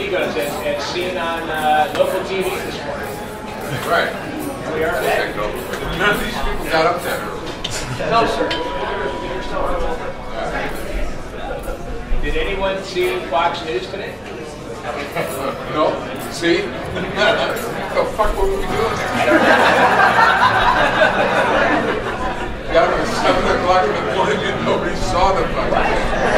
egos as seen on local TV this morning. Right. We are back. None of these people got up that early. No, sir. Did anyone see Fox News today? No. See? What the fuck were we doing there? Got up at 7 o'clock in the morning and nobody saw the fucking thing.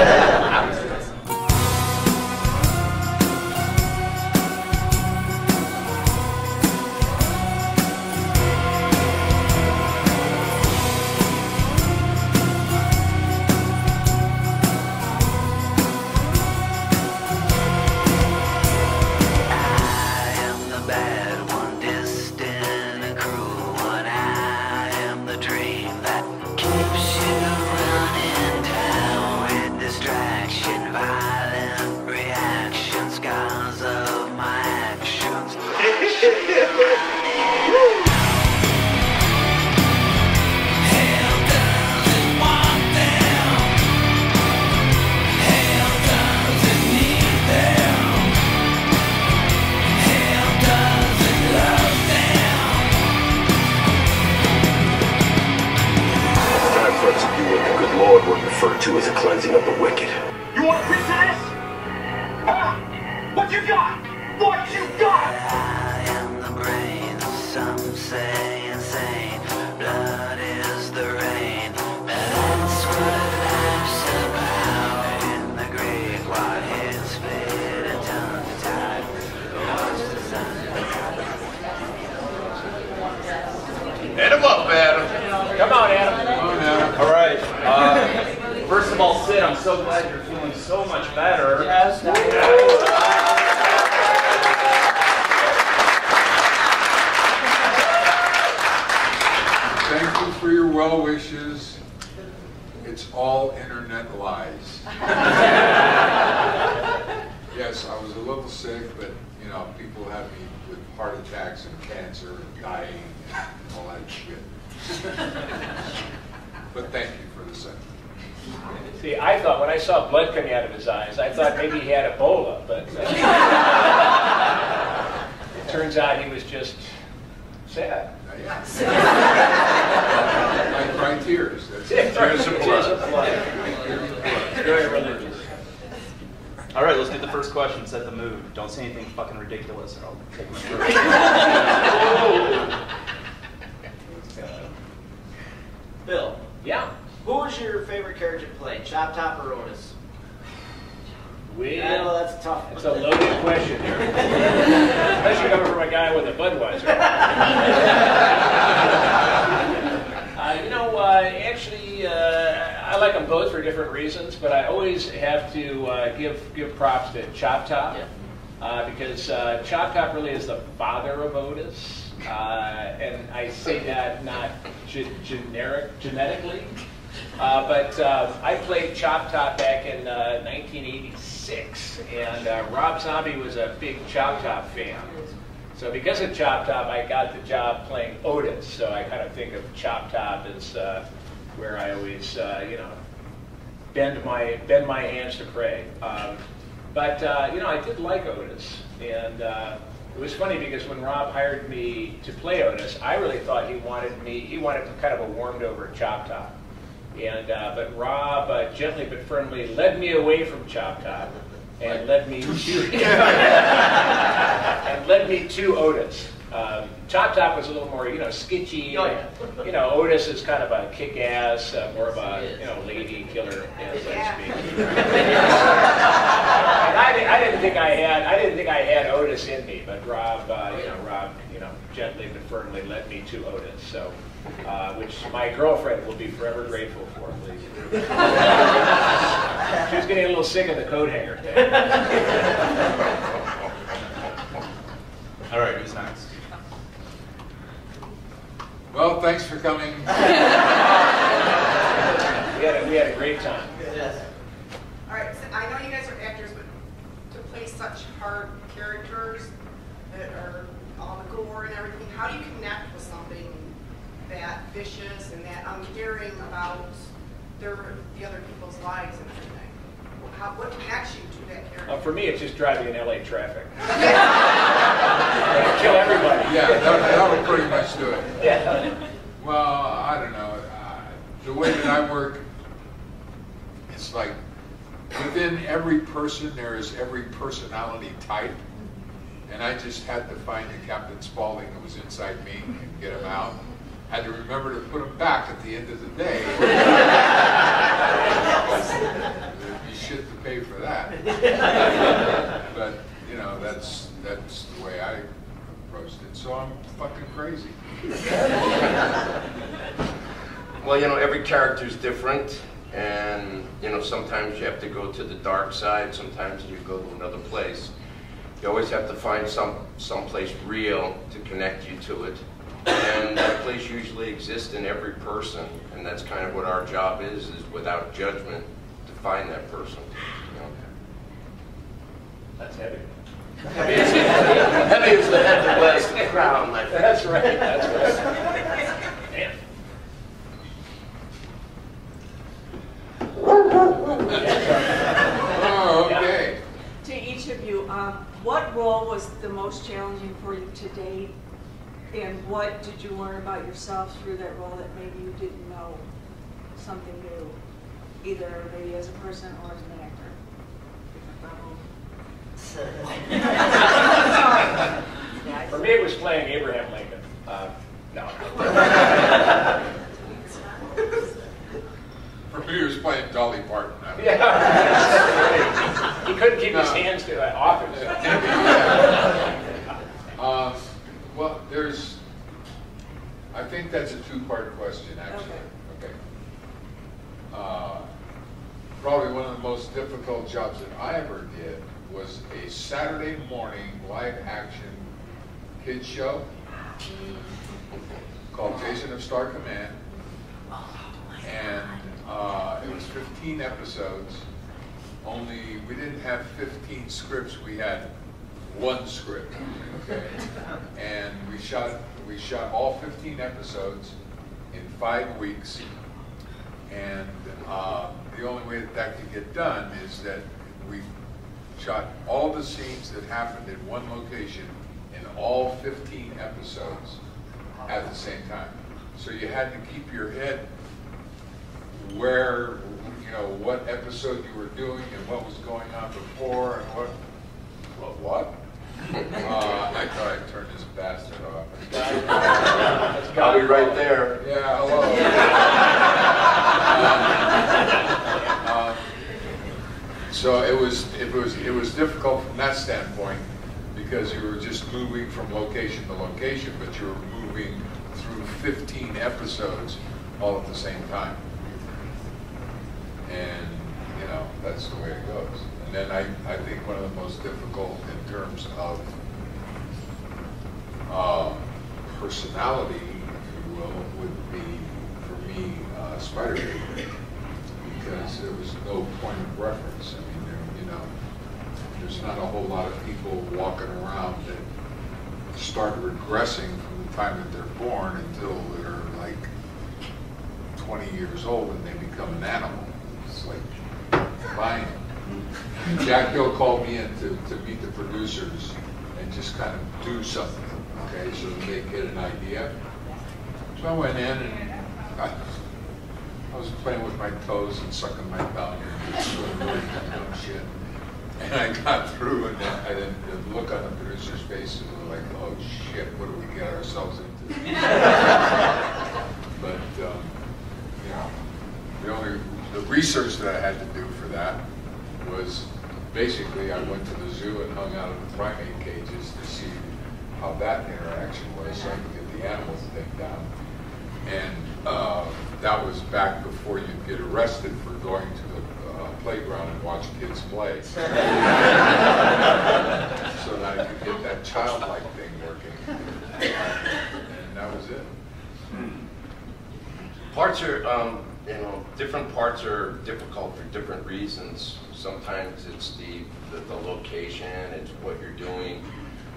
To as a cleansing of the wicked. You want a piece of this? Huh? What you got? What you got? I am the brain, some say insane. Blood is the rain. That's what life's about. In the great white head split and tongue tied. Watch the sun. Hit him up, Adam. Come on, Adam. Come on, Adam. All right. First of all, Sid, I'm so glad you're feeling so much better. Yes. Thank you for your well wishes. It's all internet lies. Yes, I was a little sick, but you know, people have me with heart attacks and cancer and dying and all that shit. But thank you for the sentiment. See, I thought when I saw blood coming out of his eyes, I thought maybe he had Ebola, but it turns out he was just sad. I cry tears. That's it. Tears of blood. Very religious. All right, let's get the first question. Set the mood. Don't say anything fucking ridiculous, or I'll take my throat. Bill. Yeah. Who was your favorite character to play, Chop Top or Otis? Well, that's a tough one. It's a loaded question here. Especially coming from a guy with a Budweiser. Actually, I like them both for different reasons, but I always have to give props to Chop Top. Yeah. Because Chop Top really is the father of Otis. And I say that not genetically. But I played Chop Top back in 1986, and Rob Zombie was a big Chop Top fan. So because of Chop Top, I got the job playing Otis. So I kind of think of Chop Top as where I always, bend my hands to pray. But I did like Otis, and it was funny because when Rob hired me to play Otis, I really thought he wanted kind of a warmed over Chop Top. And but Rob gently but firmly led me away from Chop Top and led me to Otis. Chop Top was a little more sketchy. Otis is kind of a kick-ass, more of a lady killer, so to speak. And I didn't think I had Otis in me, but Rob gently but firmly led me to Otis. So. Which my girlfriend will be forever grateful for. She was getting a little sick of the coat hanger thing. All right, who's next? Well, thanks for coming. We had a great time. Yes. All right, so I know you guys are actors, but to play such hard characters that are all the gore and everything, how do you connect with something that vicious and that uncaring about the other people's lives and everything? what connects you to that character? For me, it's just driving in LA traffic. Kill everybody. Yeah, that would pretty much do it. Yeah. Well, I don't know. The way that I work, it's like within every person there is every personality type. And I just had to find the Captain Spaulding that was inside me and get him out. Had to remember to put him back at the end of the day. There'd be shit to pay for that. But, you know, that's the way I approached it. So I'm fucking crazy. Well, you know, every character is different. And, you know, sometimes you have to go to the dark side. Sometimes you go to another place. You always have to find some place real to connect you to it. And that place usually exists in every person. And that's kind of what our job is without judgment, to find that person. You know? That's heavy. Heavy is the head that wears the crown, my friend. That's right. That's right. Damn. Oh, okay. To each of you, what role was the most challenging for you to date, and what did you learn about yourself through that role that maybe you didn't know something new, either maybe as a person or as an actor? For me, it was playing Abraham Lincoln. No. For me, he was playing Dolly Parton. Yeah. He couldn't keep his hands off it. Well, I think that's a two-part question, actually. Okay. Probably one of the most difficult jobs that I ever did was a Saturday morning live-action kids show called Jason of Star Command. And it was 15 episodes, only we didn't have 15 scripts, we had one script, okay? And we shot all 15 episodes in 5 weeks, and the only way that could get done is that we shot all the scenes that happened in one location in all 15 episodes at the same time. So you had to keep your head where, you know, what episode you were doing and what was going on before and what? I thought I'd turn this bastard off. I'll be right there. Yeah, hello. So it was difficult from that standpoint because you were just moving from location to location, but you were moving through 15 episodes all at the same time. And, you know, that's the way it goes. And then I think one of the most difficult in terms of personality, if you will, would be, for me, Spider-Man. Because there was no point of reference. I mean, you know, there's not a whole lot of people walking around that start regressing from the time that they're born until they're like 20 years old and they become an animal. It's like fine. Jack Hill called me in to meet the producers and just kind of do something, okay, so that they get an idea. So I went in and I was playing with my toes and sucking my thumb and just doing really dumb shit. And I got through, and then the look on the producers' faces was like, oh shit, what do we get ourselves into? But, you know, the research that I had to do for that was basically I went to the zoo and hung out in the primate cages to see how that interaction was so I could get the animals thing down. And that was back before you'd get arrested for going to the playground and watch kids play. So that I could get that childlike thing working. And that was it. Parts are, you know, different parts are difficult for different reasons. Sometimes it's the location, it's what you're doing.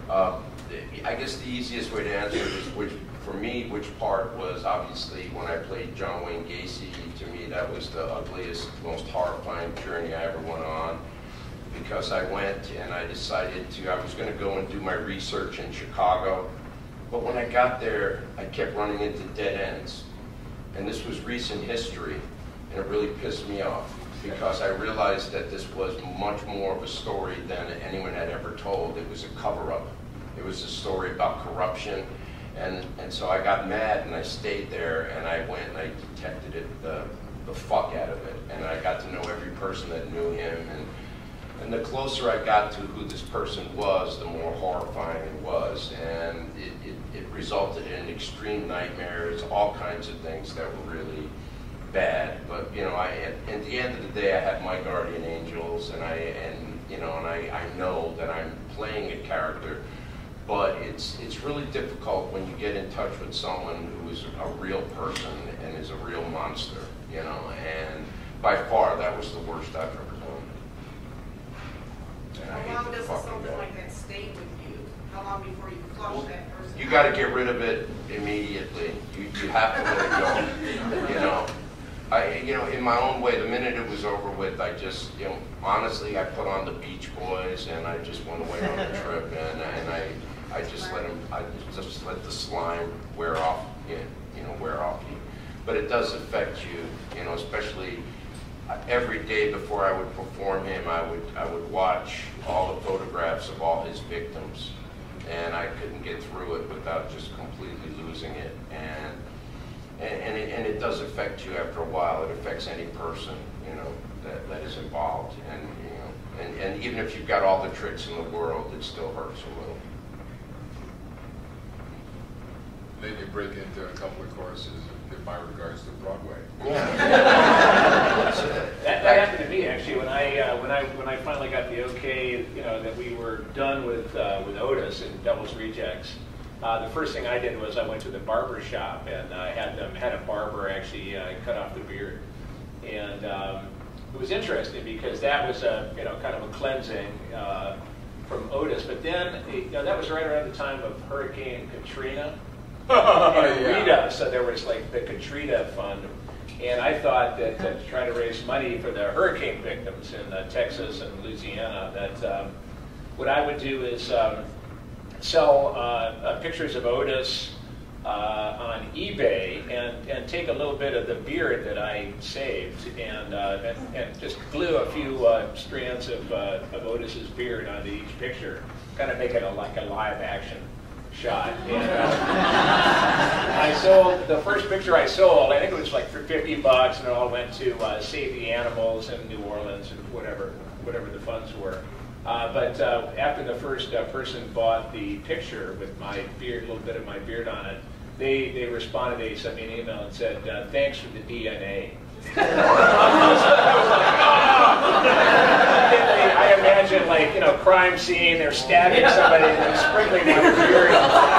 I guess the easiest way to answer it is for me, which part was obviously when I played John Wayne Gacy. To me, that was the ugliest, most horrifying journey I ever went on, because I went and I decided I was going to go and do my research in Chicago. But when I got there, I kept running into dead ends. And this was recent history, and it really pissed me off, because I realized that this was much more of a story than anyone had ever told. It was a cover-up. It was a story about corruption. And so I got mad, and I stayed there, and I went and I detected it, the fuck out of it. And I got to know every person that knew him. And the closer I got to who this person was, the more horrifying it was. And it resulted in extreme nightmares, all kinds of things that were really bad. But, you know, at the end of the day, I have my guardian angels, and I know that I'm playing a character. But it's really difficult when you get in touch with someone who is a real person and is a real monster, you know. And by far, that was the worst I've ever done. And I hate How long the does fucking something guy. like that stay with you? How long before you flush that person? You got to get rid of it immediately. You have to let it go. You know, in my own way, the minute it was over with, I just, honestly, I put on the Beach Boys and I just went away on a trip, and I just let the slime wear off, wear off you. But it does affect you, especially every day before I would perform him, I would watch all the photographs of all his victims, and I couldn't get through it without just completely losing it. And it does affect you after a while. It affects any person, that is involved. And even if you've got all the tricks in the world, it still hurts a little. Then you break into a couple of choruses in my regards to Broadway. Yeah. That happened to me actually when I finally got the okay, that we were done with Otis and Devil's Rejects. The first thing I did was I went to the barber shop, and I had a barber actually cut off the beard, and it was interesting because that was kind of a cleansing from Otis. But then that was right around the time of Hurricane Katrina. And Rita, so there was like the Katrina Fund, and I thought that to try to raise money for the hurricane victims in Texas and Louisiana, that what I would do is sell pictures of Otis on eBay and take a little bit of the beard that I saved and just glue a few strands of Otis's beard onto each picture, kind of make it like a live action shot. And I sold the first picture I sold. I think it was like for $50, and it all went to Save the Animals in New Orleans and whatever the funds were. But after the first person bought the picture with my beard, a little bit of my beard on it, they responded. They sent me an email and said, "Thanks for the DNA." I imagine, crime scene, they're stabbing somebody and they're sprinkling my beard.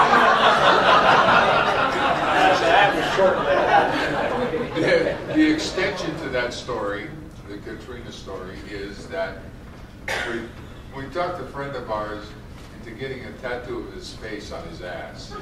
So that was short-lived. The extension to that story, the Katrina story, is that we talked a friend of ours into getting a tattoo of his face on his ass.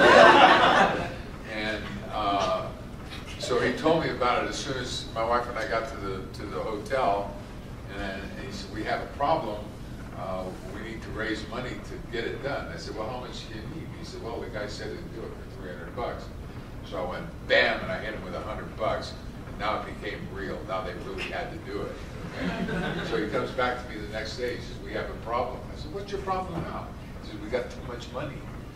And so he told me about it as soon as my wife and I got to the hotel, and he said, "We have a problem. We need to raise money to get it done." I said, "Well, how much do you need?" He said, "Well, the guy said he'd do it for $300. So I went, bam, and I hit him with $100. And now it became real. Now they really had to do it. Okay? So he comes back to me the next day. He says, "We have a problem." I said, "What's your problem now?" He says, "We got too much money."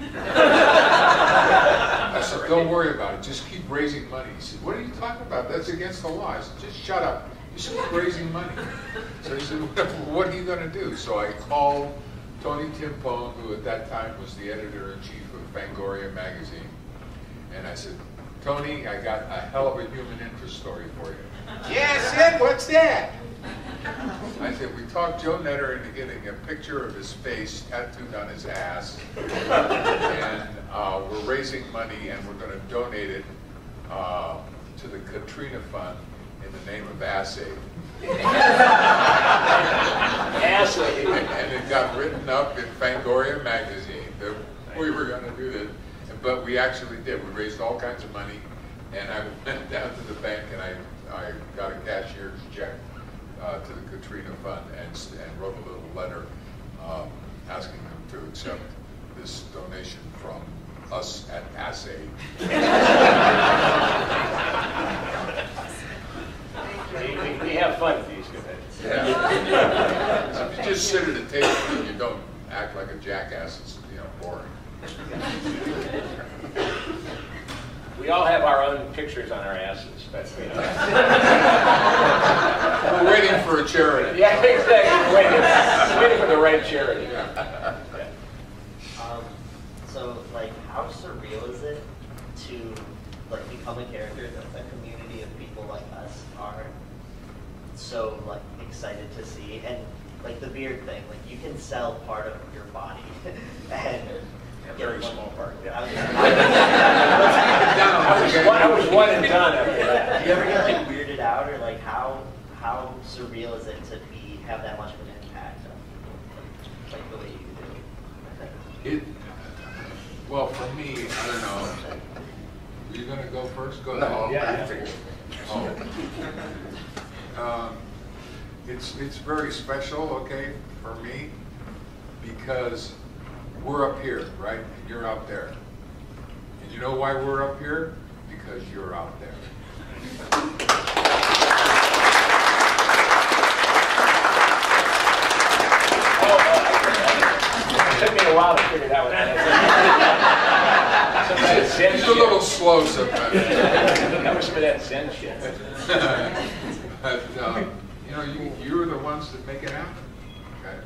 I said, "Don't worry about it. Just keep raising money." He said, "What are you talking about? That's against the law." I said, "Just shut up. Just keep raising money." So he said, "What are you going to do?" So I called Tony Timpone, who at that time was the editor-in-chief of Fangoria magazine. And I said, "Tony, I got a hell of a human interest story for you." "Yeah, Sid, what's that?" I said, "We talked Joe Netter into getting a picture of his face tattooed on his ass, and we're raising money, and we're going to donate it to the Katrina Fund in the name of Assay." Assay. And it got written up in Fangoria magazine. we were going to do this, but we actually did. We raised all kinds of money, and I went down to the bank and I got a cashier's check to the Katrina Fund and wrote a little letter asking them to accept this donation from us at Assay. We have fun with these guys. Yeah. So if you just sit at a table and you don't act like a jackass, it's boring. We all have our own pictures on our asses, but we're waiting for a charity. Yeah, exactly. We're waiting for the right charity. Yeah. So, like, how surreal is it to like become a character that a community of people like us are so like excited to see? And like the beard thing, like you can sell part of your body and a very small part. Yeah. I was one and done after that. Do you ever get like weirded out, or like how surreal is it to have that much of an impact on people, like the way you do? Well, for me, I don't know. Are you going to go first? Go ahead. No, Yeah. It's very special, okay, for me, because we're up here, right? And you're out there. And you know why we're up here? Because you're out there. It took me a while to figure that one out. He's a little slow sometimes. That was some of that Zen shit. But you're the ones that make it happen. Okay,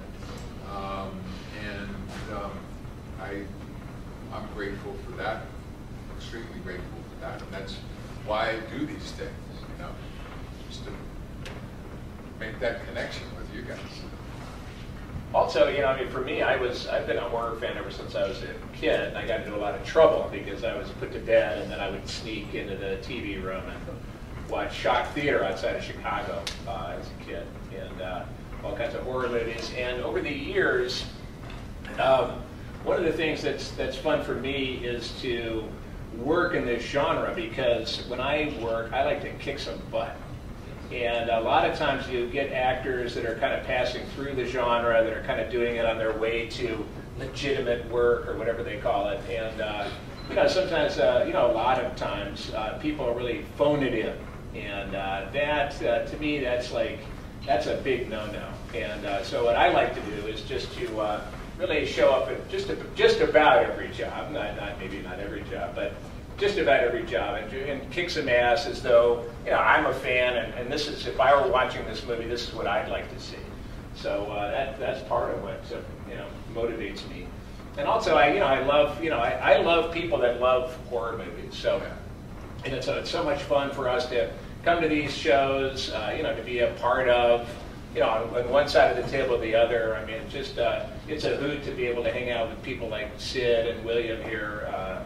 I'm grateful for that. Extremely grateful for that, and that's why I do these things. Just to make that connection with you guys. Also, for me, I've been a horror fan ever since I was a kid, and I got into a lot of trouble because I was put to bed, and then I would sneak into the TV room and watch Shock Theater outside of Chicago as a kid, and all kinds of horror movies. And over the years, one of the things that's fun for me is to work in this genre, because when I work, I like to kick some butt. And a lot of times you get actors that are kind of passing through the genre, that are kind of doing it on their way to legitimate work or whatever they call it. And sometimes, a lot of times, people really phone it in. And that, to me, that's a big no-no. And so what I like to do is just to really show up at just about every job, maybe not every job, but just about every job, and kick some ass as though I'm a fan, and this is, if I were watching this movie, this is what I'd like to see. So that's part of what motivates me. And also, I love people that love horror movies. So and it's so much fun for us to come to these shows, to be a part of. On one side of the table or the other. I mean, it's a hoot to be able to hang out with people like Sid and William here.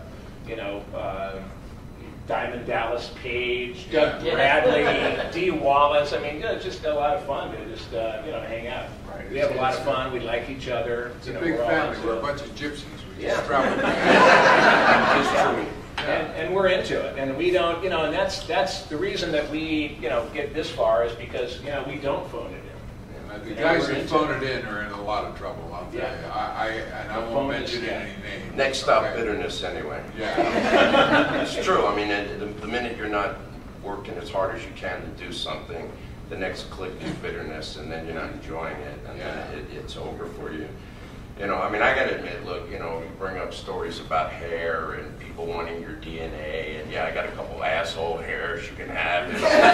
Diamond Dallas Page, Doug Bradley, Dee Wallace. I mean, it's just a lot of fun to just hang out. Right. We have a lot of fun. We like each other. It's a big family. We're a bunch of gypsies. We just travel. It's true. And we're into it, and we don't, and that's the reason that we, get this far, is because, we don't phone it in. The guys who phone it in are in a lot of trouble, I'll tell you. I won't mention any names. Next stop, bitterness, anyway. Yeah. It's true. I mean, the minute you're not working as hard as you can to do something, the next click is bitterness, and then you're not enjoying it, and then it's over for you. I mean, I got to admit, look, you bring up stories about hair and people wanting your DNA, and I got a couple asshole hairs you can have.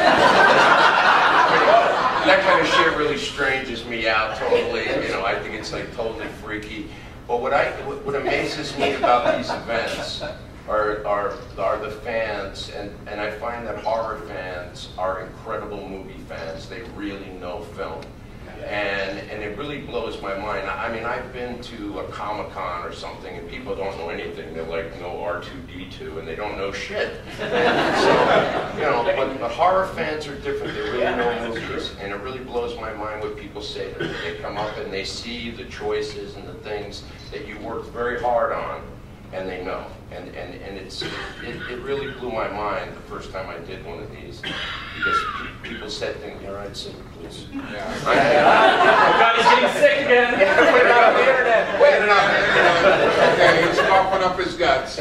That kind of shit really stranges me out totally. I think it's like totally freaky. But what amazes me about these events are the fans, and I find that horror fans are incredible movie fans. They really know film. And it really blows my mind. I mean, I've been to a Comic-Con or something, and people don't know anything. They're like, no R2-D2, and they don't know shit. So, but horror fans are different. They really know movies, and it really blows my mind what people say to me. They come up and they see the choices and the things that you worked very hard on, and they know. And it really blew my mind the first time I did one of these, because people said things, all right, sit, please. Yeah. God, he's getting sick again. Put it out on the internet. Wait, okay, he's coughing up his guts.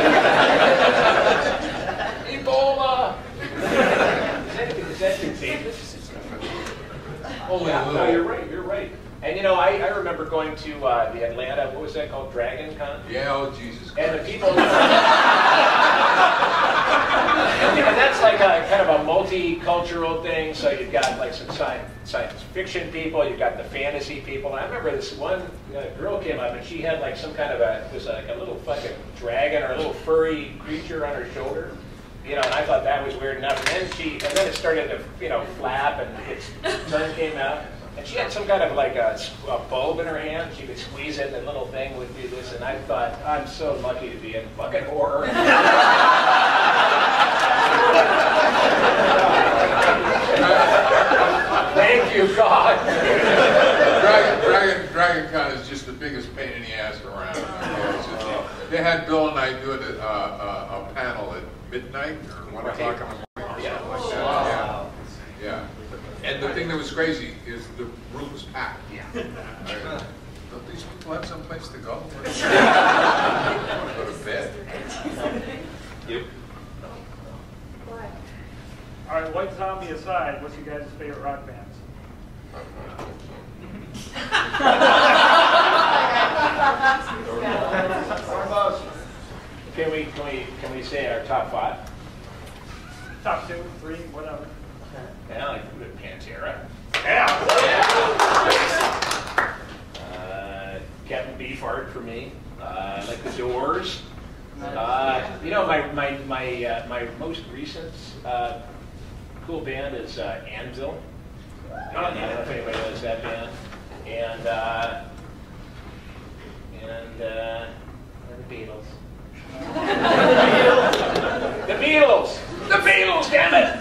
Ebola. Is that contagious? Only a No, little. you're right. You're right. And you know, I remember going to the Atlanta. What was that called? Dragon Con. Yeah, oh Jesus Christ. And the people. And that's like a kind of a multicultural thing. So you've got like some science fiction people. You've got the fantasy people. And I remember this one girl came up and she had like some kind of it was like a little fucking dragon or a little furry creature on her shoulder. You know, and I thought that was weird enough. And then it started to, flap, and its tongue came out. And she had some kind of like a bulb in her hand. She could squeeze it, and the little thing would do this. And I thought, I'm so lucky to be in fucking horror. Thank you, God. Dragon Con is just the biggest pain in the ass around. Okay? It's just, they had Bill and I doing a panel at midnight or 1 o'clock in the morning. Yeah. Like that. Wow. Yeah. And the thing that was crazy is the room was packed. Yeah. Don't these people have some place to go? I want to go to bed. Yep. All right, White Zombie aside, what's your guys' favorite rock bands? Can we say our top 5? Top 2, 3, whatever. Yeah, like Pantera. Yeah. Captain Beefheart for me. Like the Doors. My most recent cool band is Anvil. I don't know if anybody knows that band. And the Beatles. The Beatles! The Beatles, damn it!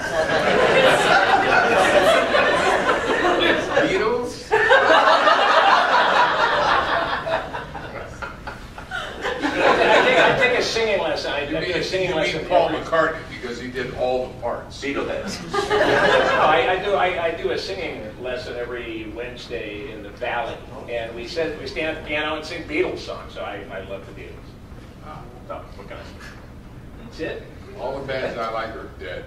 Beatles? I take a singing lesson. I do a singing lesson. Paul McCartney because he did all the parts. Beatleheads. No, I do a singing lesson every Wednesday in the Valley, and we stand at the piano and sing Beatles songs. So I love the Beatles. So what can I say? That's it. All the bands I like are dead.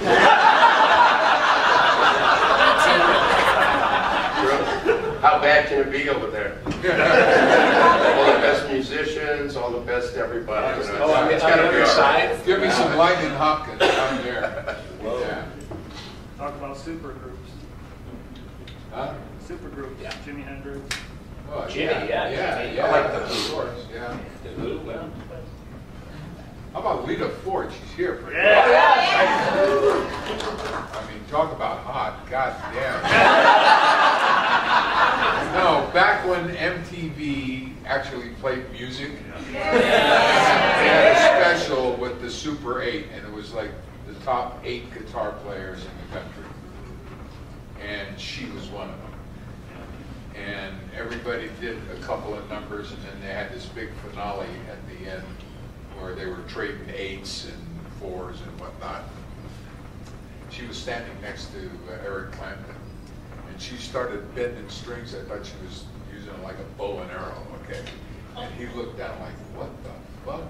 How bad can it be over there? All the best musicians, all the best everybody. It's gotta be side. Give me some Lightning Hopkins down there. Whoa. Yeah. Talk about super groups. Huh? Super groups. Yeah. Jimi Hendrix. Oh, Jimmy, yeah. I like the Who. Doors. Yeah. The Who, well. How about Lita Ford? She's here for Yeah. I mean, talk about hot. God damn. No, back when MTV actually played music, they had a special with the Super 8, and it was like the top 8 guitar players in the country. And she was one of them. And everybody did a couple of numbers, and then they had this big finale at the end where they were trading 8s and 4s and whatnot. She was standing next to Eric Clapton, and she started bending strings. I thought she was using it like a bow and arrow, okay? And he looked down like, what the fuck?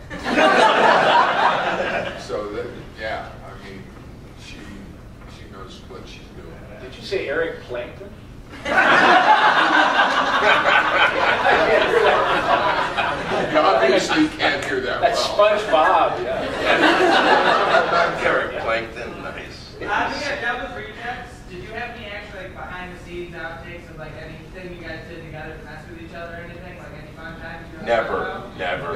So, yeah, I mean, she knows what she's doing. Did you say Eric Plankton? You obviously can't hear that That's well. SpongeBob, yeah. Eric Plankton, nice. That was rejects. Did you have any actually like behind the scenes outtakes of like anything you guys did together to mess with each other or anything? Like any fun times you guys talk about? Never.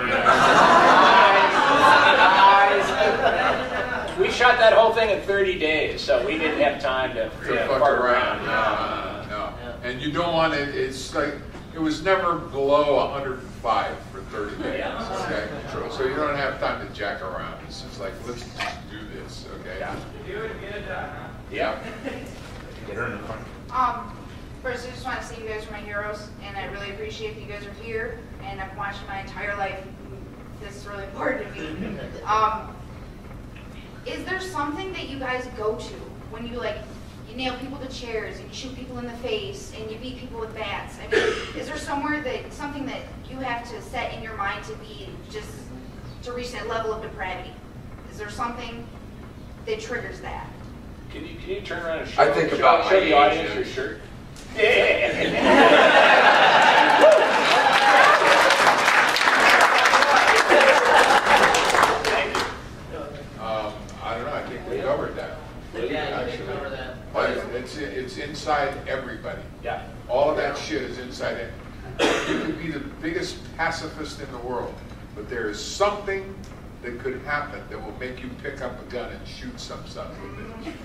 We shot that whole thing in 30 days, so we didn't have time to Fuck fart around. around. No. And you don't want it, it's like, it was never below 105 for 30 days, okay? So you don't have time to jack around. It's just like, let's just do this, okay? Do it, get it done, huh? Yeah. Get her in the front. First, I just want to say you guys are my heroes, and I really appreciate that you guys are here. And I've watched my entire life Is there something that you guys go to when you you nail people to chairs and you shoot people in the face and you beat people with bats? I mean, is there something that you have to set in your mind to be just to reach that level of depravity? Is there something that triggers that? Can you turn around and I think about show my the audience age your and- shirt? I don't know, I think we covered that. Yeah, you can cover that. But it's inside everybody. Yeah. All of that shit is inside it. You could be the biggest pacifist in the world, but there is something that could happen that will make you pick up a gun and shoot some son of a bitch.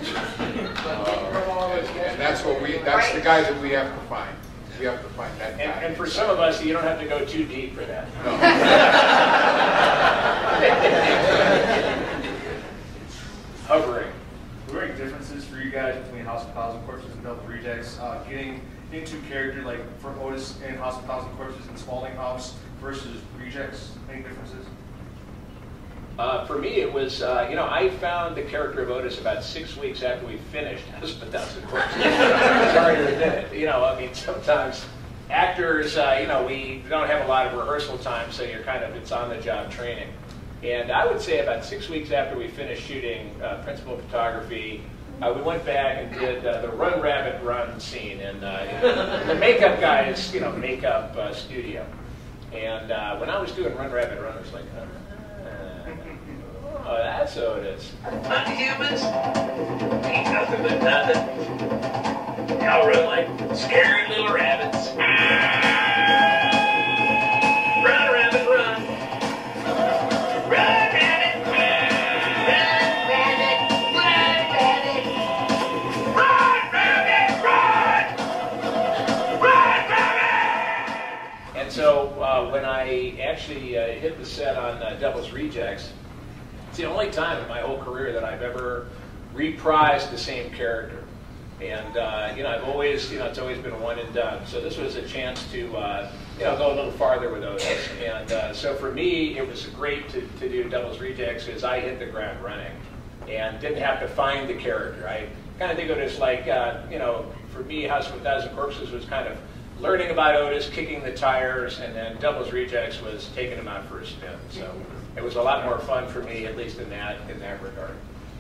Okay? And that's that's the guy that we have to find. We have to find that guy. And for some of us, you don't have to go too deep for that. Hovering. Were there any differences for you guys between House of Thousand Corpses and Devil's Rejects? Getting into character, like for Otis in House of Thousand Corpses and Spalding House versus Rejects? Any differences? For me, it was, I found the character of Otis about 6 weeks after we finished House of a Thousand Corpses. Sorry to admit it. Sometimes actors, we don't have a lot of rehearsal time, so it's on-the-job training. And I would say about 6 weeks after we finished shooting principal photography, we went back and did the Run Rabbit Run scene in the makeup guy's, makeup studio. And when I was doing Run Rabbit Run, I was like, oh, that's Otis. Humans ain't nothing but nothing. Y'all run like scary little rabbits. Run, rabbit, run. Run, rabbit. Run, rabbit. Run, rabbit. Run, rabbit, run. Run, rabbit. And so when I actually hit the set on Devil's Rejects, it's the only time in my whole career that I've ever reprised the same character. And, I've always, it's always been a one and done. So this was a chance to, go a little farther with Otis. And so for me, it was great to do Devil's Rejects because I hit the ground running and didn't have to find the character. I kind of think of it as like, for me, House of a Thousand Corpses was kind of learning about Otis, kicking the tires, and then Devil's Rejects was taking him out for a spin. So it was a lot more fun for me, at least in that regard.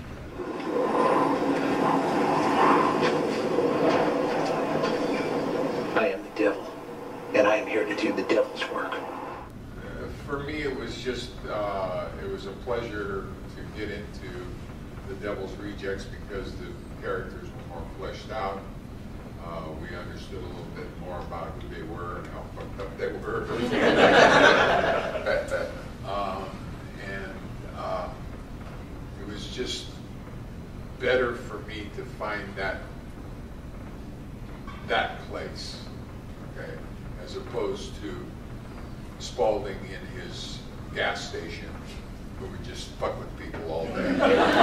I am the devil, and I am here to do the devil's work. For me, it was just, it was a pleasure to get into the Devil's Rejects because the characters were more fleshed out. We understood a little bit more about who they were and how fucked up they were. It was just better for me to find that place, okay, as opposed to Spalding in his gas station, who would just fuck with people all day.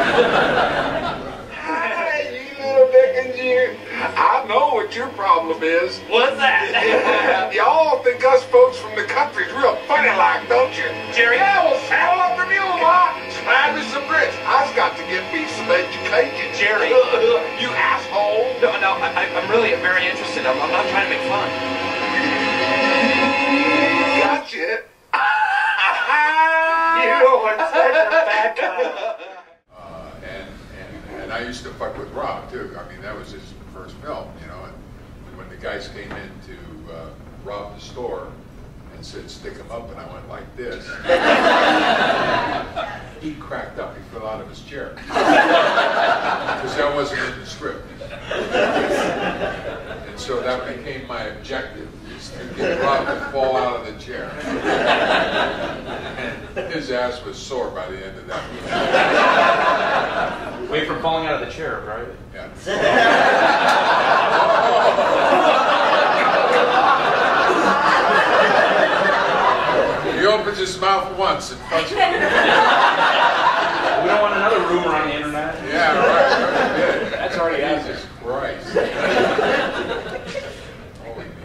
Hi, you little dickens, you. I know what your problem is. What's that? Y'all think us folks from the country's real funny like, don't you? Jerry, I will saddle up the mule, Ma. Slide me some grits. I've got to get me some education. Jerry, you asshole. No, I'm really very interested. I'm not trying to make fun. Gotcha. You are such a bad guy. And I used to fuck with Rob too. I mean, that was his first film, And when the guys came in to rob the store and said, "Stick him up," and I went like this, he cracked up. He fell out of his chair because that wasn't in the script. And so that became my objective: is to get Rob to fall out of the chair. And his ass was sore by the end of that movie. Wait for falling out of the chair, right? Yeah. He opens his mouth once and punches me. We don't want another rumor on the internet. Yeah, right. That's already out there. Jesus Christ. Holy me.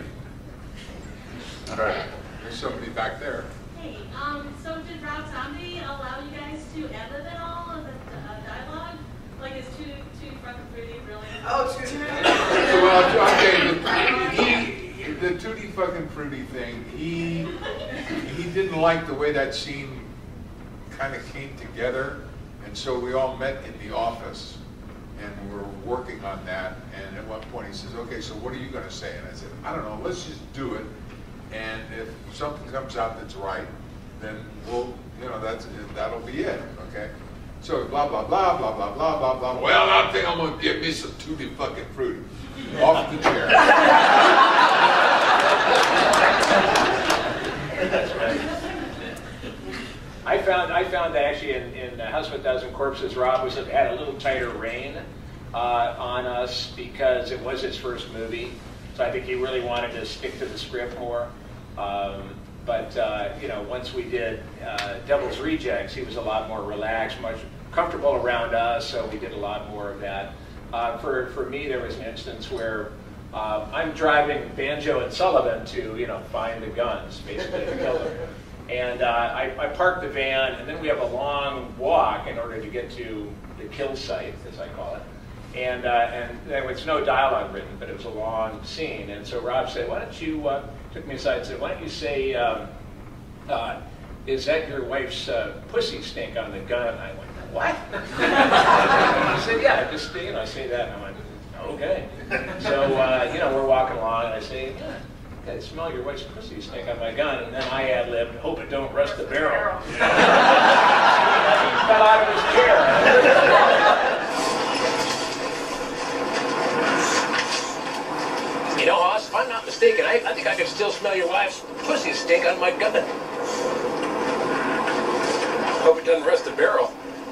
All right. There's somebody back there. Hey, so did Rob Zombie allow you guys two end of it all, of the dialogue? Like, is Tutti Frutti Frutti really? Oh, Tutti. Well, okay, the Tutti fucking Fruity thing, he didn't like the way that scene kind of came together, and so we all met in the office, and we were working on that, and at one point he says, okay, so what are you going to say? And I said, I don't know, let's just do it, and if something comes out that's right, then we'll, you know, that'll be it, okay? So blah, blah, blah, blah, blah, blah, blah, blah. Well, I think I'm going to give me some Tutti fucking Fruity. Off the chair. That's right. I found that actually in House of a Thousand Corpses, Rob had a little tighter rein on us because it was his first movie. So I think he really wanted to stick to the script more. But you know, once we did Devil's Rejects, he was a lot more relaxed, much comfortable around us. So we did a lot more of that. For me, there was an instance where I'm driving Banjo and Sullivan to, you know, find the guns, basically, to kill them. And I park the van, and then we have a long walk in order to get to the kill site, as I call it. And there was no dialogue written, but it was a long scene. And so Rob said, why don't you, took me aside and said, why don't you say, is that your wife's pussy stink on the gun? I went, what? He said, yeah, just, you know, say that. And I went, okay. So, you know, we're walking along, and I say, yeah, I smell your wife's pussy stink on my gun. And then I ad-libbed, hope it don't rust the barrel. He fell out of his chair. You know, Hoss, if I'm not mistaken, I think I can still smell your wife's pussy stink on my gun. Hope it doesn't rust the barrel.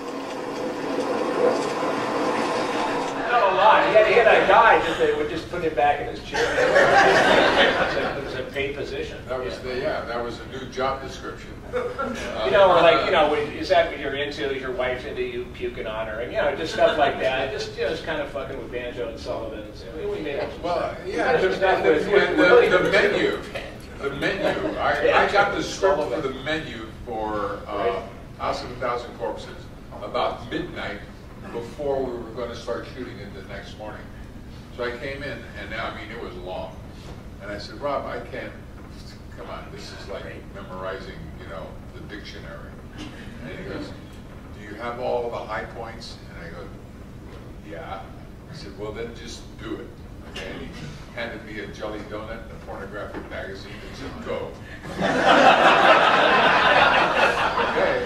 Not a lot. He had a guy that would just put him back in his chair. It was a paid position. That was that was a new job description. You know, or like, you know, is that what you're into? Is your wife's into you puking on her? And, you know, just stuff like that. Just, you know, it's kind of fucking with Banjo and Sullivan. So we made up some stuff. Yeah, the menu. I got the script for the menu for House of a Thousand Corpses about midnight before we were going to start shooting it the next morning. So I came in, and I mean, it was long. And I said, Rob, I can't, come on, this is like memorizing, you know, the dictionary. And he goes, do you have all of the high points? And I go, yeah. I said, well, then just do it. Okay? And he handed me a jelly donut and a pornographic magazine and said, go. Okay.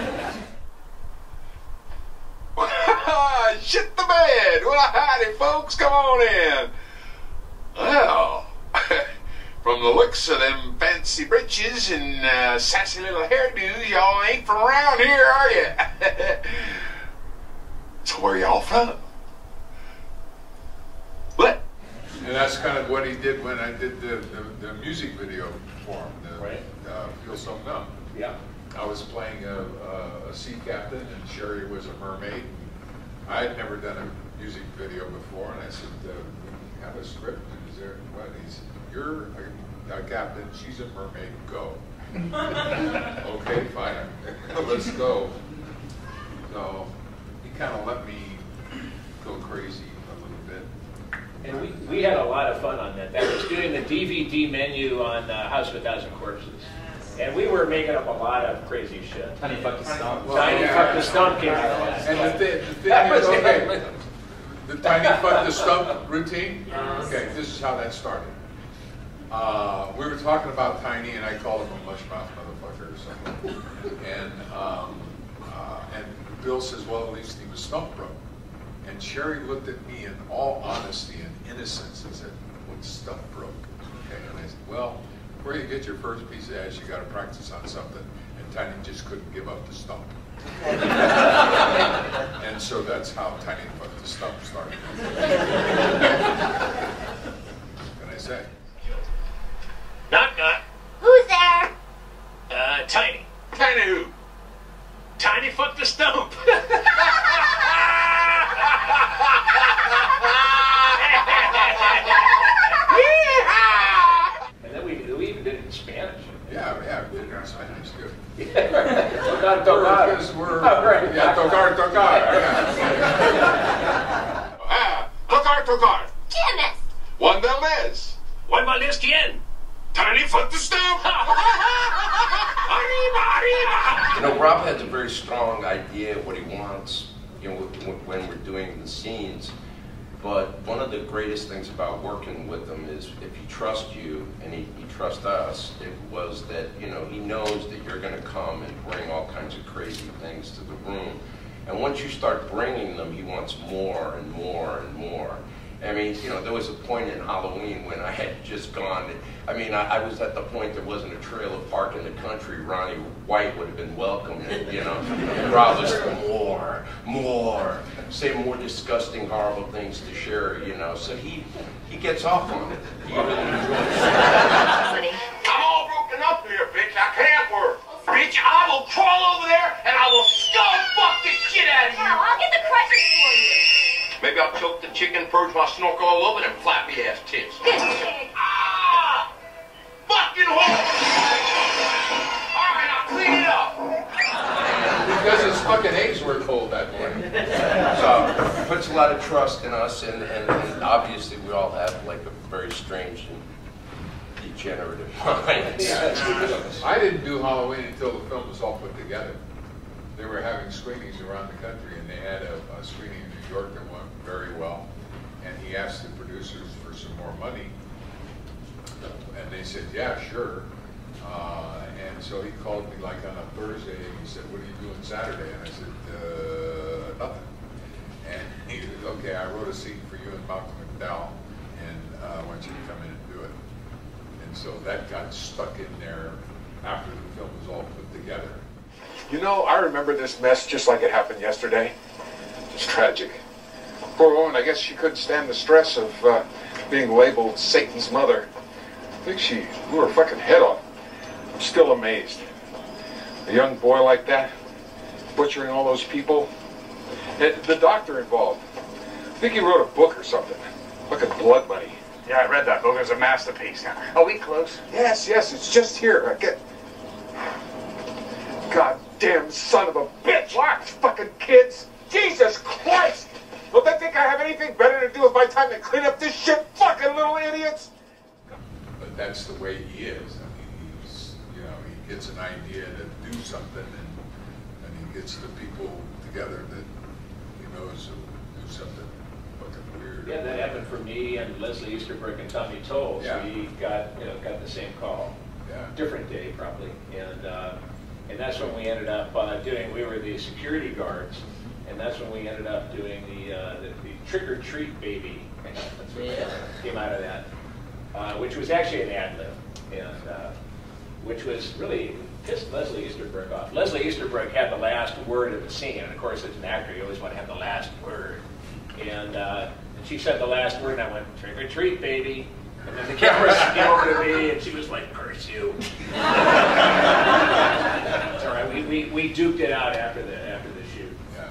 Shit the bed! Well, howdy, folks. Come on in. Well, from the looks of them fancy breeches and sassy little hairdos, y'all ain't from around here, are you? So where y'all from? What? And that's kind of what he did when I did the music video for him, Feel So Numb. Yeah. I was playing a sea captain, and Sherry was a mermaid. I had never done a music video before, and I said, we have a script, and is there, what? He said, you're a captain, she's a mermaid, go. Okay, fine, let's go. So he kind of let me go crazy a little bit. And we had a lot of fun on that. That was doing the DVD menu on House of a Thousand Corpses. And we were making up a lot of crazy shit. Tiny Fuck the Stump. Tiny Fuck the Stump came out of that. And the thing is, okay, the Tiny Fuck the Stump routine, okay, this is how that started. We were talking about Tiny, and I called him a mushmouth motherfucker or something. And Bill says, well, at least he was stump broke. And Sherry looked at me in all honesty and innocence and said, what's stump broke? Okay, and I said, well, before you get your first piece of ass, you got to practice on something. And Tiny just couldn't give up the stump. And so that's how Tiny Fuck the Stump started. What can I say? Knock, knock. Who's there? Tiny. Tiny who? Tiny Fuck the Stump. And then we even did it in Spanish. Yeah, we did it in Spanish too. Tocar. Because we're... Oh, great. Yeah, tocar. Tocar. ¿Quién es? One del mes. ¿Cuál mal es quién? Tiny foot to stomp. You know, Rob has a very strong idea of what he wants, you know, when we're doing the scenes. But one of the greatest things about working with him is if he trusts you and he trusts us, it was that, you know, he knows that you're going to come and bring all kinds of crazy things to the room. And once you start bringing them, he wants more and more and more. I mean, you know, there was a point in Halloween when I had just gone, I mean, I was at the point there wasn't a trailer park in the country. Ronnie White would have been welcome, and, you know, Rob was more, say more disgusting, horrible things to share, you know, so he gets off on it. He really enjoys it. I'm all broken up here, bitch. I can't work. Bitch, I will crawl over there and I will skull fuck the shit out of you. Wow, I'll get the crutches for you. Maybe I'll choke the chicken, purge my snorkel all over them flappy ass tits. Good shit. Ah! Fucking whore! Alright, I'll clean it up. Because his fucking eggs were cold that morning. So it puts a lot of trust in us, and obviously we all have like a very strange and degenerative mind. I didn't do Halloween until the film was all put together. They were having screenings around the country, and they had a screening in New York that went very well. And he asked the producers for some more money, and they said, "Yeah, sure." And so he called me like on a Thursday, and he said, "What are you doing Saturday?" And I said, "Nothing." And he said, "Okay, I wrote a scene for you and Malcolm McDowell, and I want you to come in and do it." And so that got stuck in there after the film was all put together. You know, I remember this mess just like it happened yesterday. It's tragic. Poor woman, I guess she couldn't stand the stress of being labeled Satan's mother. I think she blew her fucking head off. I'm still amazed. A young boy like that, butchering all those people. And the doctor involved, I think he wrote a book or something. Fucking Blood Money. Yeah, I read that book. It's a masterpiece. Are we close? Yes, it's just here. Goddamn son of a bitch! What? Fucking kids! Jesus Christ! Don't they think I have anything better to do with my time than clean up this shit? Fucking little idiots! But that's the way he is. I mean, he's, you know, he gets an idea to do something, and he gets the people together that he knows will do something fucking weird. Yeah, that happened for me and Leslie Easterbrook and Tommy Tolles. Yeah. We got the same call. Yeah. Different day probably, and that's when we ended up doing. We were the security guards, and that's when we ended up doing the Trick or Treat Baby. That's what came out of that, which was actually an ad lib, and which was really pissed Leslie Easterbrook off. Leslie Easterbrook had the last word of the scene, and of course, as an actor, you always want to have the last word. And she said the last word, and I went, "Trick or treat, baby." And then the camera came over to me, and she was like, "Curse you." It's all right. We duked it out after the shoot. Yeah.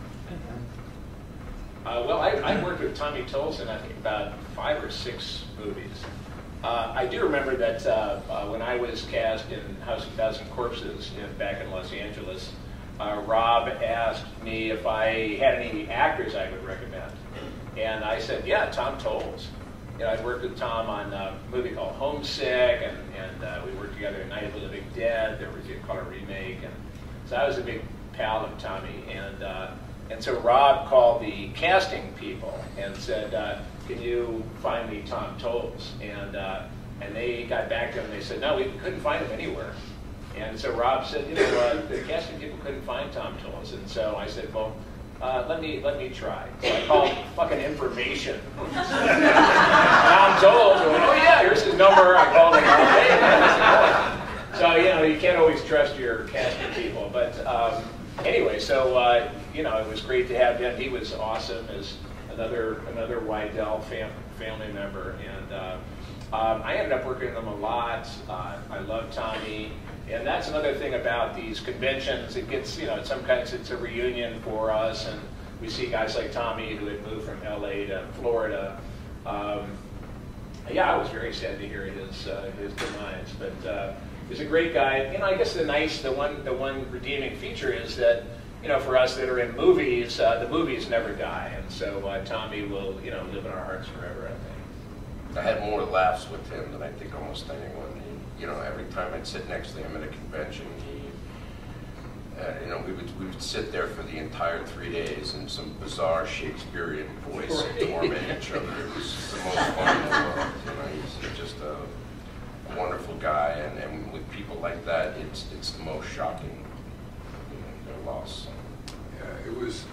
Well, I worked with Tommy Tolles in I think about 5 or 6 movies. I do remember that when I was cast in House of Thousand Corpses back in Los Angeles, Rob asked me if I had any actors I would recommend, and I said, "Yeah, Tom Tolles." You know, I'd worked with Tom on a movie called Homesick, and we worked together in Night of the Living Dead. There was a color remake, and so I was a big pal of Tommy. And so Rob called the casting people and said, "Can you find me Tom Tolles?" And they got back to him and they said, "No, we couldn't find him anywhere." And so Rob said, "The casting people couldn't find Tom Tolles." And so I said, "Well, let me try." So I called fucking information. Tom Tolles went, "Oh yeah, here's his number." I called him all day. So you can't always trust your casting people. But anyway, so it was great to have him. He was awesome as another Wydell family member, and I ended up working with him a lot. I love Tommy. And that's another thing about these conventions. It gets, sometimes it's a reunion for us, and we see guys like Tommy who had moved from LA to Florida. I was very sad to hear his demise, but is a great guy. You know, I guess the one redeeming feature is that, you know, for us that are in movies, the movies never die, and so Tommy will, you know, live in our hearts forever, I think. I had more laughs with him than I think almost anyone. You know, every time I'd sit next to him at a convention, you know, we would sit there for the entire 3 days in some bizarre Shakespearean voice and torment each other. It was the most fun in the world. You know, he's just a wonderful guy, and with people like that, it's the most shocking, you know, their loss. Yeah, it was.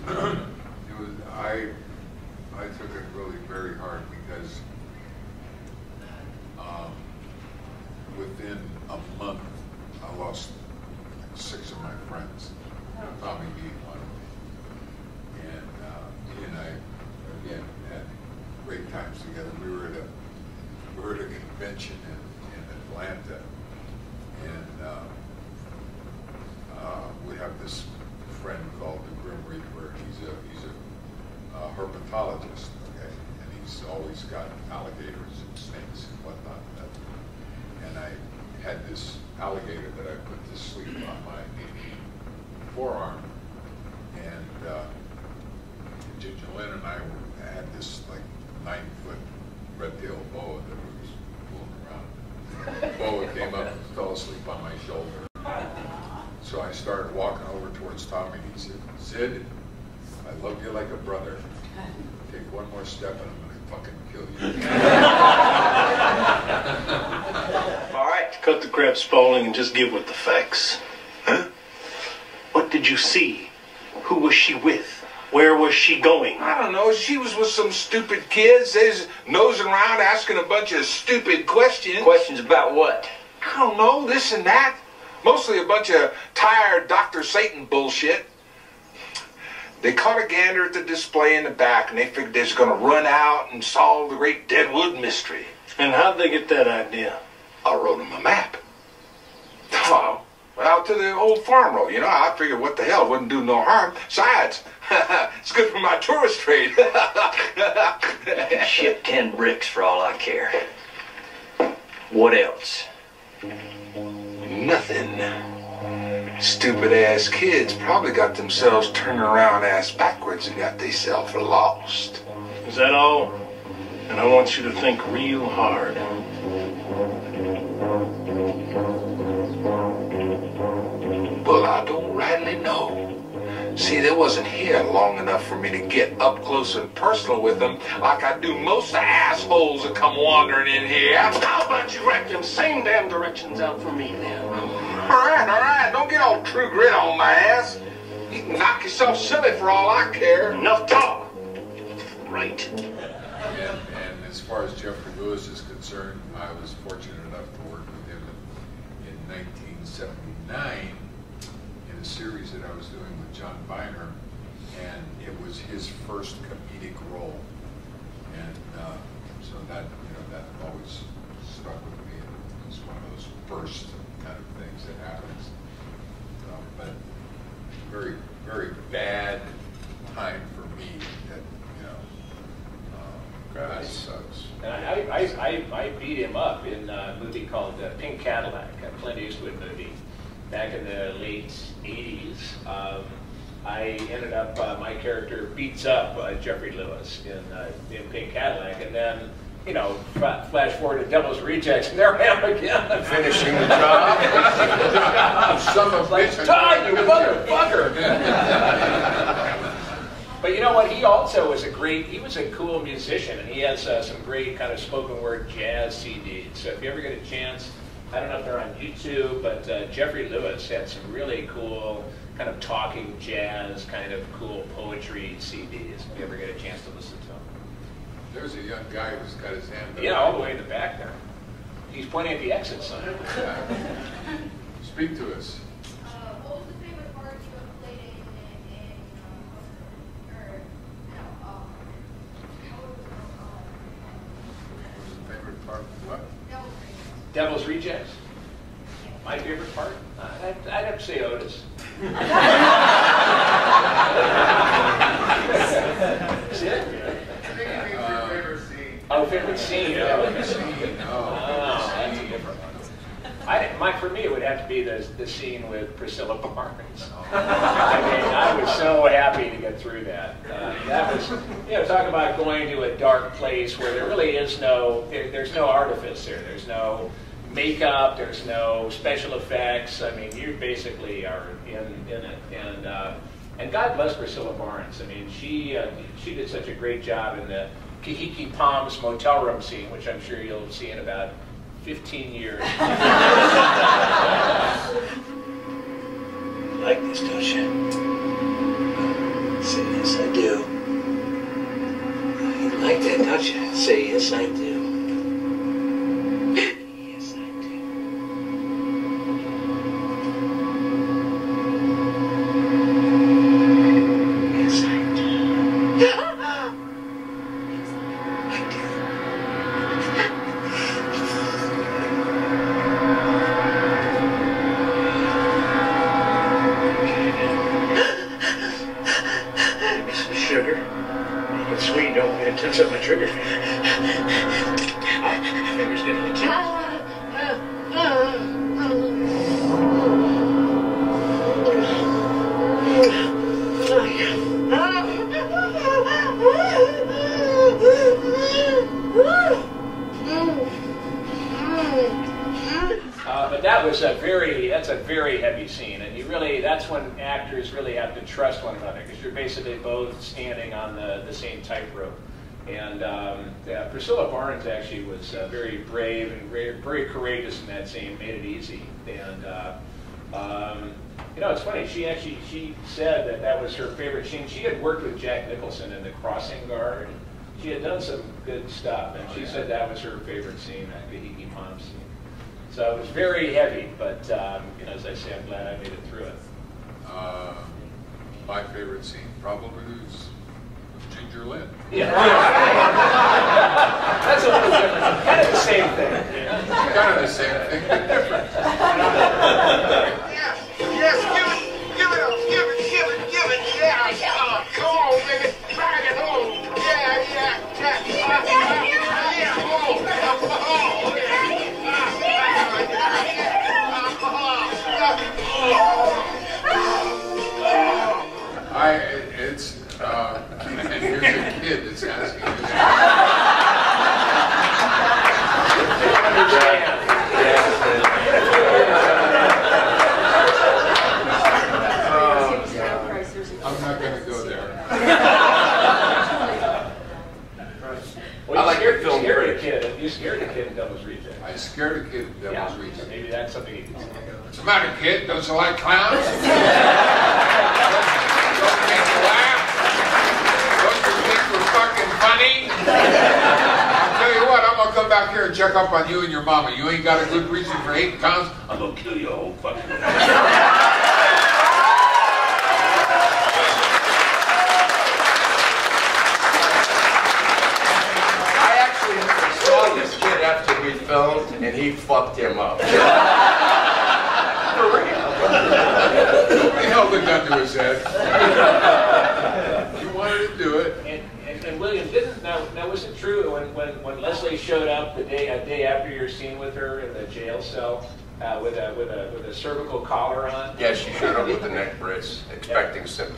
I took it really very hard because within a month, I lost 6 of my friends, Tommy being one of them. And he and I, again, had great times together. We were at a convention in Atlanta, and we have this friend called the Grim Reaper. He's a herpetologist, okay, and he's always got alligators and snakes and whatnot. And I had this alligator that I put to sleep on my forearm, and Ginger Lynn and I had this like 9-foot red-tailed boa that was fooling around. Boa came up and fell asleep on my shoulder. So I started walking over towards Tommy, and he said, "Sid, I love you like a brother. Take one more step and I'm gonna fucking kill you." All right, cut the crap spalling and just give with the facts. Huh? What did you see? Who was she with? Where was she going? I don't know. She was with some stupid kids. They was nosing around asking a bunch of stupid questions. Questions about what? I don't know, this and that. Mostly a bunch of tired Dr. Satan bullshit. They caught a gander at the display in the back, and they figured they was going to run out and solve the great Deadwood mystery. And how'd they get that idea? I wrote them a map. Oh, out to the old farm road, you know. I figured what the hell, wouldn't do no harm. Besides, it's good for my tourist trade. Ship 10 bricks for all I care. What else? Nothing. Stupid ass kids probably got themselves turned around ass backwards and got themselves lost. Is that all? And I want you to think real hard. Well, I don't rightly know. See, they wasn't here long enough for me to get up close and personal with them like I do most of the assholes that come wandering in here. How about you write them same damn directions out for me then? All right, don't get all true grit on my ass. You can knock yourself silly for all I care. Enough talk. Right. And as far as Jeffrey Lewis is concerned, I was fortunate enough to work with him in 1979 in a series that I was doing with John Viner, and it was his first comedic role. And so that, you know, that always stuck with me. It's one of those first kind of things that happens. But very, very bad time for me that, you know, that sucks. And I beat him up in a movie called Pink Cadillac, a Clint Eastwood movie, back in the late 80s. I ended up, my character beats up Jeffrey Lewis in Pink Cadillac, and then, you know, flash forward to Devil's Rejects, and there I am again. Finishing the job. Son of a bitch. Todd, you motherfucker! But you know what? He also was he was a cool musician, and he has some great kind of spoken word jazz CDs. So if you ever get a chance, I don't know if they're on YouTube, but Jeffrey Lewis had some really cool kind of talking jazz, kind of cool poetry CDs. If you ever get a chance to listen to them. There's a young guy who's got his hand up. Yeah, all the way in the back there. He's pointing at the exit sign. Speak to us. What was the favorite part you have played in What was the favorite part of what? Devil's Rejects? My favorite part? I'd have to say Otis. Sid? Favorite scene. Oh, favorite scene. Favorite scene. Oh, that's a different one. for me, it would have to be the scene with Priscilla Barnes. I mean, I was so happy to get through that. That was, talk about going to a dark place where there really is there's no artifice there. There's no makeup. There's no special effects. I mean, you basically are in it. And God bless Priscilla Barnes. I mean, she did such a great job in the Kahiki Palms motel room scene, which I'm sure you'll see in about 15 years. You like this, don't you? Say yes, I do. You like that, don't you? Say yes, I do. Yes, I do. Yes, I do. Touch up my trigger. Fingers getting itchy. But that's a very heavy scene, and that's when actors really have to trust one another, because you're basically both standing on the same tightrope. And Priscilla Barnes actually was very brave and very courageous in that scene, made it easy. And it's funny, she said that was her favorite scene. She had worked with Jack Nicholson in The Crossing Guard. She had done some good stuff, and she said that was her favorite scene, that Kahiki Palms scene. So it was very heavy, but as I say, I'm glad I made it through it. My favorite scene probably is Ginger Lynn. Yeah. That's a little different. Kind of the same thing. Yeah. Kind of the same thing, but different. Yes, give it up, give it, yeah. Come on, baby, drag it home. Yeah, and here's a kid that's asking me. I'm not going to go there. Well, you scared a kid. You scared a kid in Devil's Rejects. I scared a kid in Devil's Rejects. So maybe that's something you can say. What's the matter, kid? Don't you like clowns? Don't make you laugh? Don't you think we're fucking funny? I'll tell you what, I'm going to come back here and check up on you and your mama. You ain't got a good reason for hating clowns? I'm going to kill you whole fucking saw this kid after we filmed, and he fucked him up. For real. Nobody held a gun to his head. He wanted to do it. And William, now was it true when Leslie showed up a day after your scene with her in the jail cell with a cervical collar on? Yeah, she showed up with the neck brace, expecting sympathy.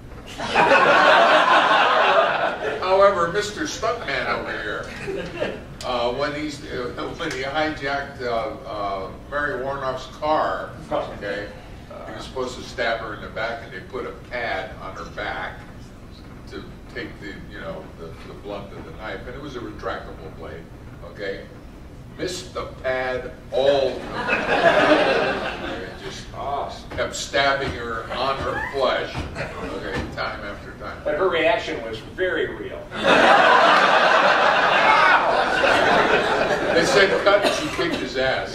However, Mr. Stuntman over here, when he hijacked Mary Warnoff's car, okay, he was supposed to stab her in the back, and they put a pad on her back to take the blunt of the knife, and it was a retractable blade, okay. Missed the pad all the time. Just kept stabbing her on her flesh, okay, time after time. But her reaction was very real. They said cut and she kicked his ass.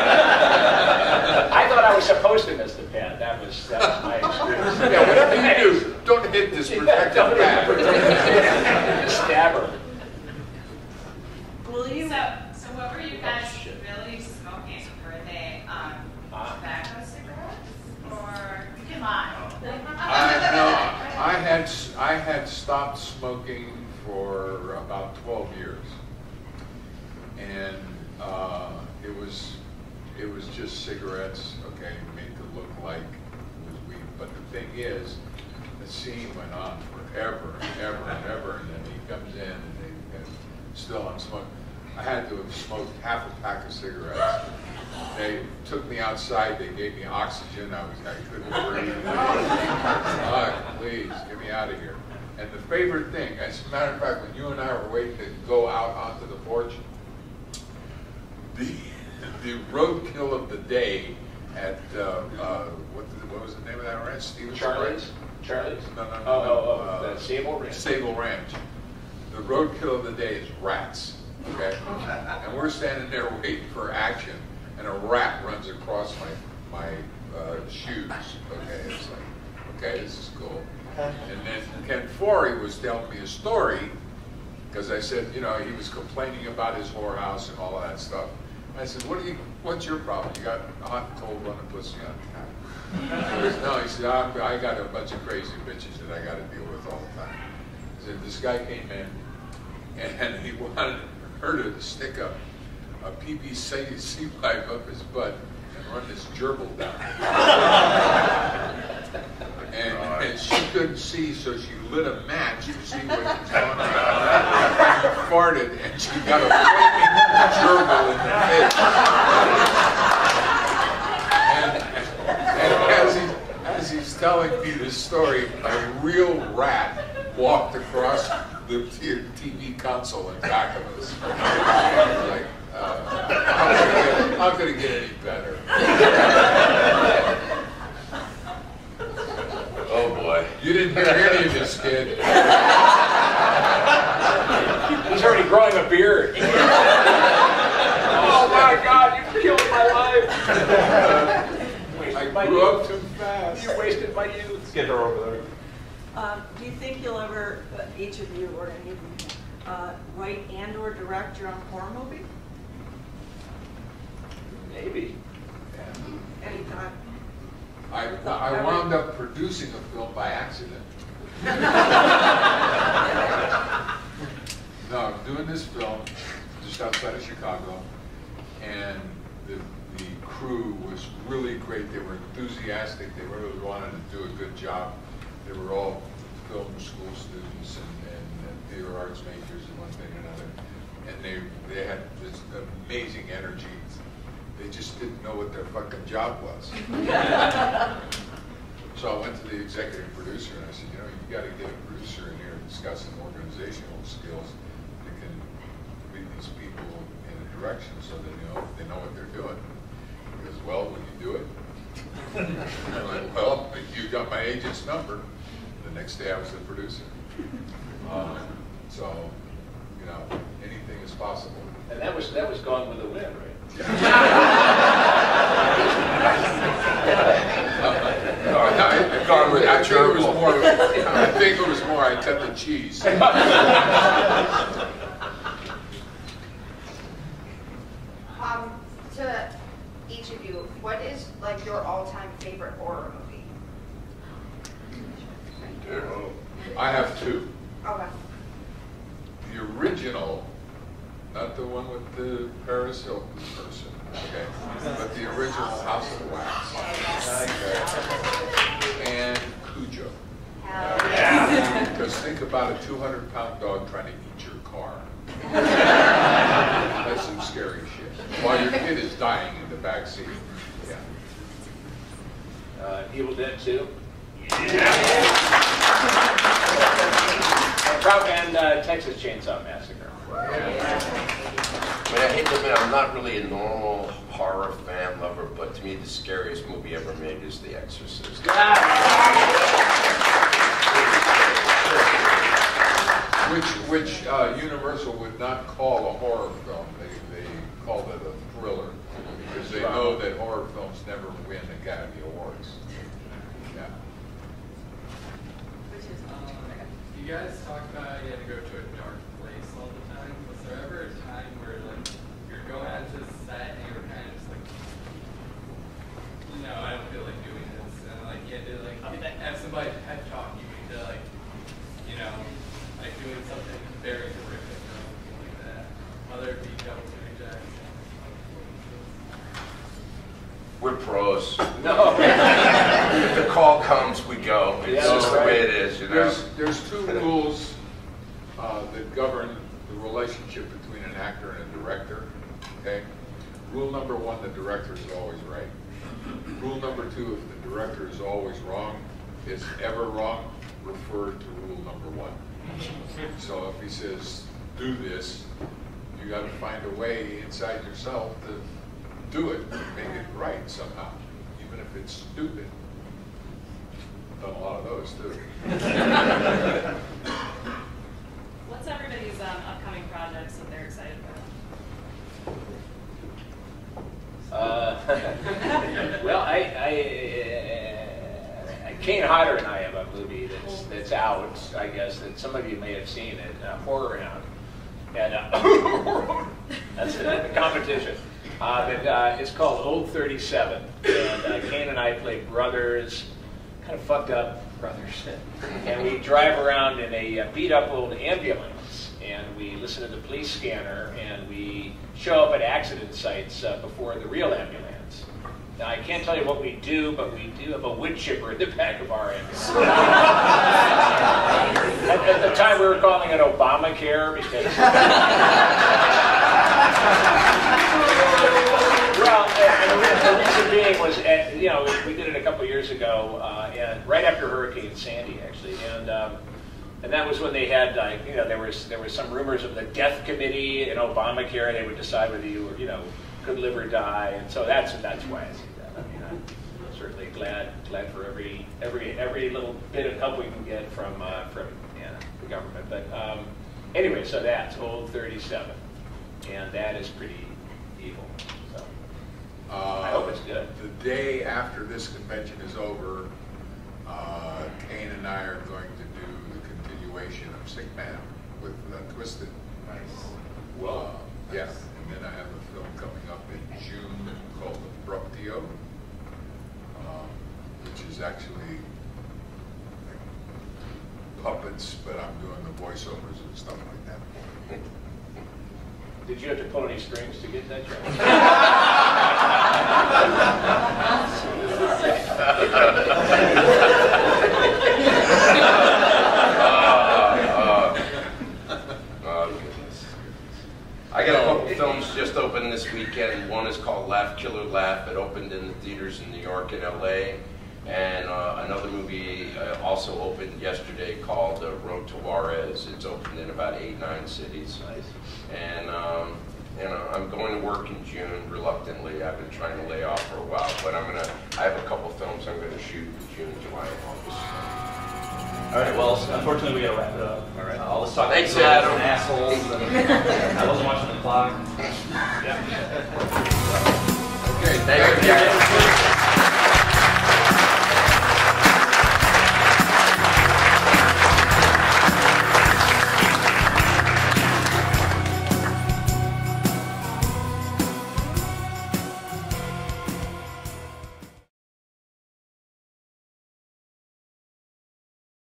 I thought I was supposed to miss the pad. That was my experience. Yeah, whatever you do, don't hit this protective pad. Stab her. So what were you guys really smoking? Were they tobacco cigarettes? Or come on. I had stopped smoking for about 12 years, and it was it was just cigarettes, okay, made to look like it was weed. But the thing is, the scene went on forever and ever and ever, and then he comes in and still I'm smoking. I had to have smoked half a pack of cigarettes. They took me outside, they gave me oxygen, I couldn't breathe. Please, get me out of here. And the favorite thing, as a matter of fact, when you and I were waiting to go out onto the porch, the roadkill of the day at, what was the name of that ranch? Stevens Charlie's? Charlie's? No. The Sable Ranch. Sable Ranch. The roadkill of the day is rats, okay? And we're standing there waiting for action, and a rat runs across my shoes, okay? It's like, okay, this is cool. And then Ken Forey was telling me a story, because I said, you know, he was complaining about his whorehouse and all of that stuff. I said, what's your problem? You got a hot and cold running pussy on tap? He goes, no, he said, I got a bunch of crazy bitches that I got to deal with all the time. He said, this guy came in, and he wanted her to stick a PVC pipe up his butt and run this gerbil down. And she couldn't see, so she lit a match to see what was going on. And farted, and she got a flaming gerbil in the face. And as he's telling me this story, a real rat walked across the TV console in back of us. Like, how could it get any better? Oh boy. You didn't hear any of this, kid. He's already growing a beard. Oh my God, you killed my life. I grew up too fast. You wasted my youth. Let's get her over there. Do you think you'll ever, each of you or any of you, write and or direct your own horror movie? Maybe. Anytime. I wound up producing a film by accident. No, I'm doing this film just outside of Chicago, and the crew was really great. They were enthusiastic. They really wanted to do a good job. They were all film school students and theater arts majors and one thing and another. And they had this amazing energy. They just didn't know what their fucking job was. So I went to the executive producer and I said, you know, you got to get a producer in here to discuss some organizational skills that can lead these people in a direction so they know what they're doing. He goes, well, will you do it? And I'm like, well, you got my agent's number. The next day I was the producer. So, you know, anything is possible. And that was Gone with the Wind, right? I think it was more I cut the cheese. To each of you, what is like your all-time favorite horror movie? I have two. Okay. The original, not the one with the Paris Hilton person, okay, but the original House of Wax. And Cujo. Because think about a 200-pound dog trying to eat your car. That's some scary shit. While your kid is dying in the back seat. Yeah. Evil Dead 2. And Texas Chainsaw Massacre. I mean, I hate to admit, I'm not really a normal horror fan lover, but to me, the scariest movie ever made is The Exorcist. Which Universal would not call a horror film. They called it a thriller because they know that horror films never win Academy Awards. Yeah. You guys talked about you had to go to a dark place all the time. Was there ever a time where like you're going out to set and you were kind of just like, no, I don't feel like doing this, and like you had to like have somebody pep talk you into like, you know, like doing something very horrific or something like that, whether it be double rejects. go. It's just the way it is, you know. There's two rules that govern the relationship between an actor and a director. Okay. Rule number one: the director is always right. Rule number two: if the director is always wrong, is ever wrong, refer to rule number one. So if he says, do this, you got to find a way inside yourself to do it, make it right somehow, even if it's stupid. I've done a lot of those too. What's everybody's upcoming projects that they're excited about? Well, Kane Hodder and I have a movie that's out, I guess, that some of you may have seen it, Horror Hound. And that's the competition. It's called Old 37. And Kane and I play brothers, kind of fucked up brothers. And we drive around in a beat up old ambulance. And we listen to the police scanner. And we show up at accident sites before the real ambulance. Now, I can't tell you what we do, but we do have a wood chipper in the back of our ambulance. At the time, we were calling it Obamacare because... Well, the reason being was, you know, we did it a couple years ago, and right after Hurricane Sandy, actually, and that was when they had, like, you know, there was some rumors of the death committee in Obamacare, and they would decide whether you were, you know, could live or die, and so that's why I see that. I mean, I'm certainly glad for every little bit of help we can get from the government. But anyway, so that's Old 37, and that is pretty evil. So I hope it's good. The day after this convention is over, Kane and I are going to do the continuation of Sick Man with Twisted. Nice. Well, yeah. And then I have a film coming up in June called Abruptio, which is actually like puppets, but I'm doing the voiceovers and stuff like that. Did you have to pull any strings to get that job? I got a couple films just opened this weekend. One is called Laugh Killer Laugh. It opened in the theaters in New York and LA. And another movie also opened yesterday called Road to Juarez. It's opened in about 8-9 cities. Nice. And you know, I'm going to work in June reluctantly. I've been trying to lay off for a while, but I have a couple films I'm going to shoot in June, July, and August. All right, well, unfortunately, we got to wrap it up. All right. Let's talk Thanks, about Adam. assholes. I wasn't watching the clock.